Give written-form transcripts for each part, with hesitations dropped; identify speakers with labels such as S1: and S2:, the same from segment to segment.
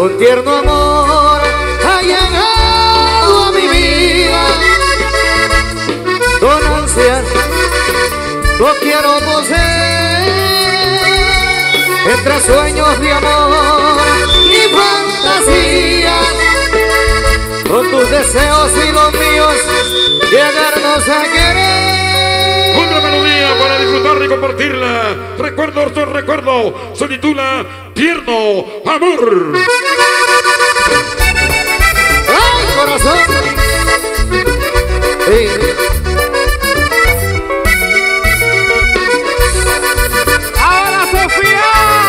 S1: Un tierno amor ha llegado a mi vida, con ansias lo quiero poseer, entre sueños de amor y fantasías, con tus deseos y los míos, llegarnos a querer.
S2: Otra melodía para disfrutarla y compartirla. Recuerdo, se titula Tierno Amor.
S1: ¡Ay, corazón! Sí.
S3: ¡Ahora, Sofía!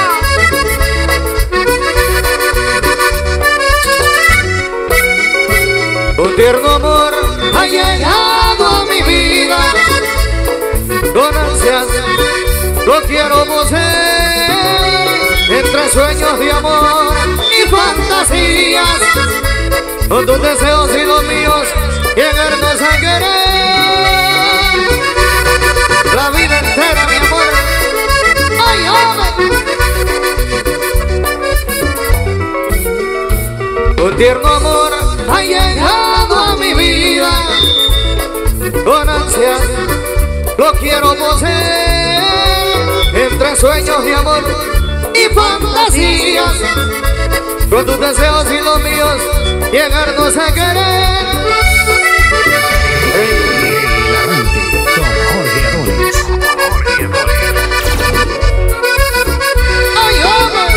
S1: Un tierno amor ha llegado a mi vida, con ansias lo quiero poseer, entre sueños de amor y fantasías, con tus deseos y los míos, llegarnos a querer. La vida entera, mi amor. ¡Ay, hombre! Un tierno amor ha llegado a mi vida, con ansias lo quiero poseer, entre sueños de amor y fantasías, con tus deseos y los míos, llegarnos a querer.
S4: El Arranque con Jorge Adonis.
S1: ¡Ay, hombre!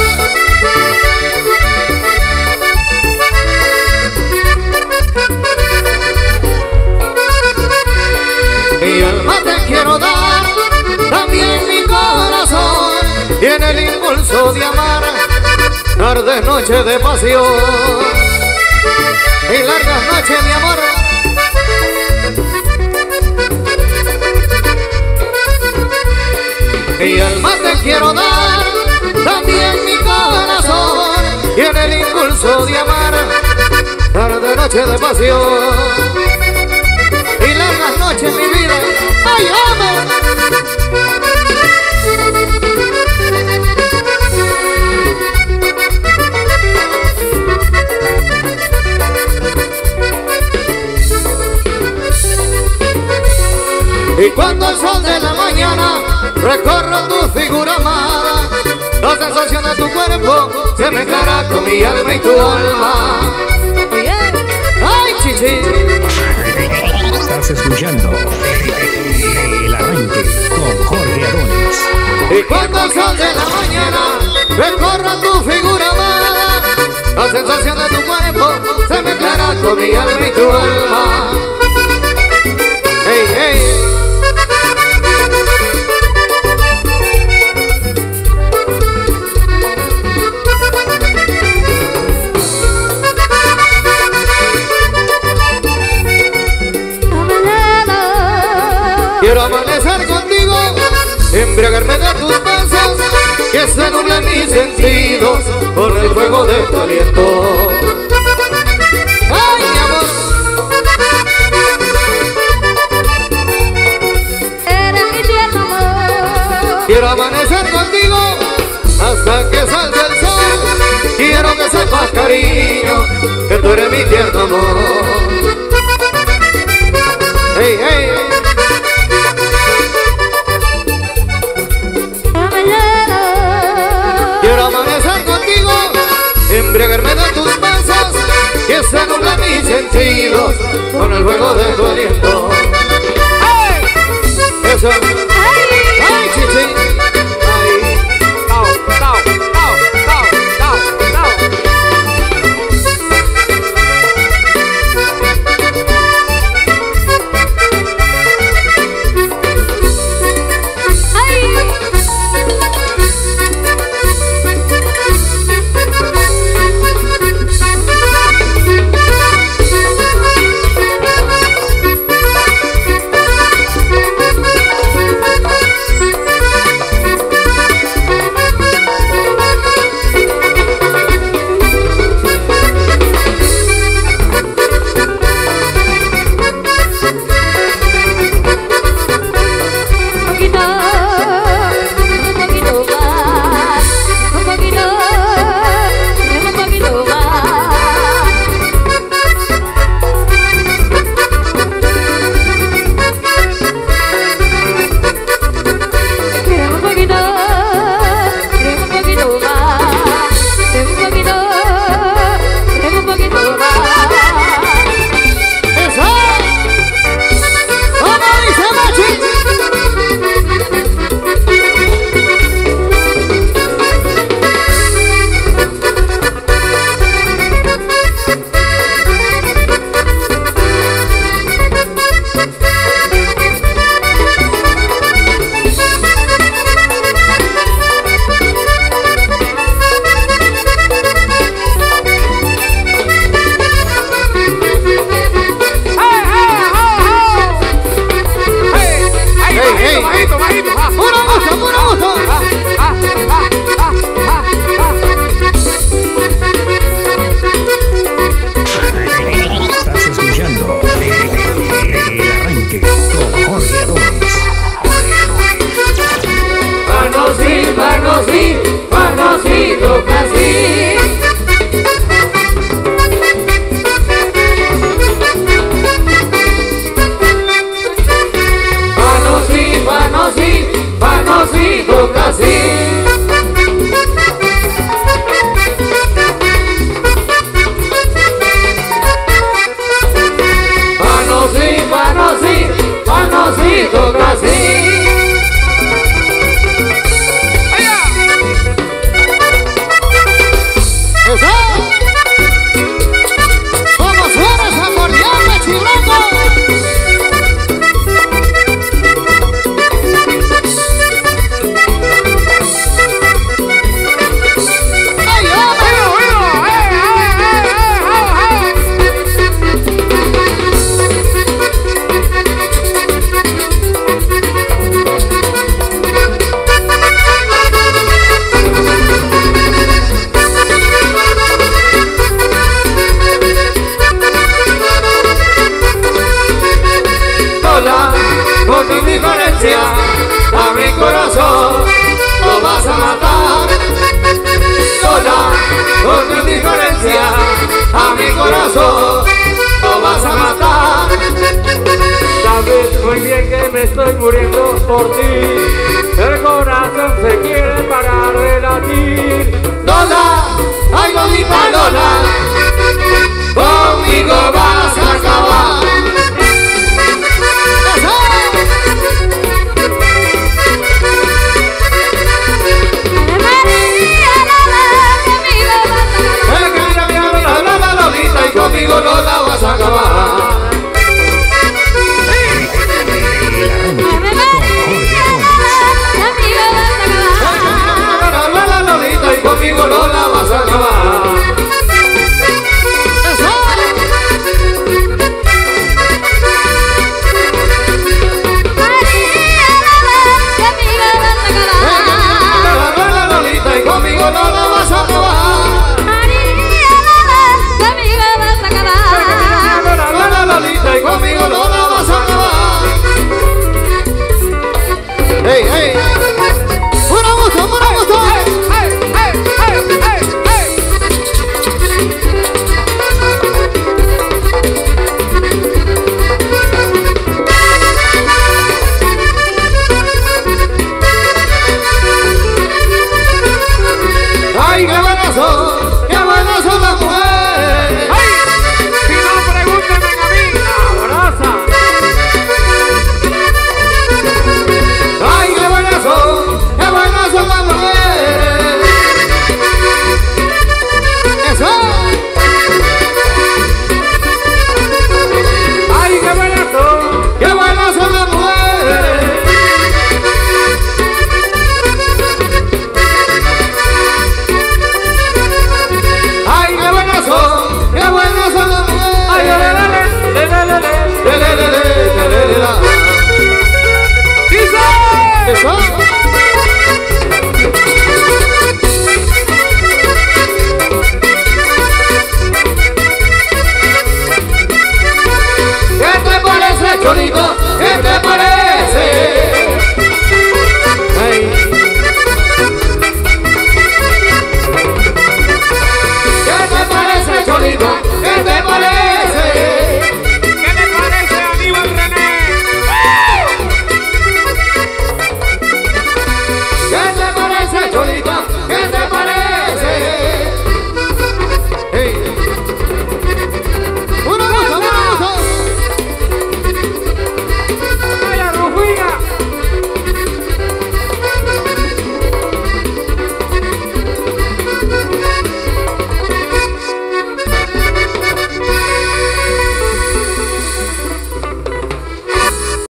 S1: Mi alma te quiero dar, también mi corazón, y en el impulso de amar, tardes, noches de pasión y largas noches, mi amor. Mi alma te quiero dar, también mi corazón, y en el impulso de amar, tardes, noches de pasión y largas noches, mi vida. ¡Ay, hombre! Y cuando el sol de la mañana recorro tu figura amada, la sensación de tu cuerpo se mezclará con mi alma y tu alma. ¡Ay, chichi!
S4: Estás escuchando El Arranque con Jorge Adonis.
S1: Y cuando el sol de la mañana recorra tu figura amada, la sensación de tu cuerpo se mezclará con mi alma y tu alma. ¡Hey, hey! Quiero amanecer contigo, embriagarme de tus besos, que se nublen mis sentidos por el fuego de tu aliento. ¡Ay, mi amor!
S5: Eres mi tierno amor.
S1: Quiero amanecer contigo hasta que salga el sol. Quiero que sepas, cariño, que tú eres mi tierno amor. ¡Hey, hey! Quiero amanecer contigo, embriagarme de tus besos, que se nublan mis sentidos con el fuego de tu aliento. ¡Ay! Eso. ¡Ay, chichi! ¡Ay!
S3: ¡Tao, tao, tao, tao, tao, tao!
S5: ¡Go!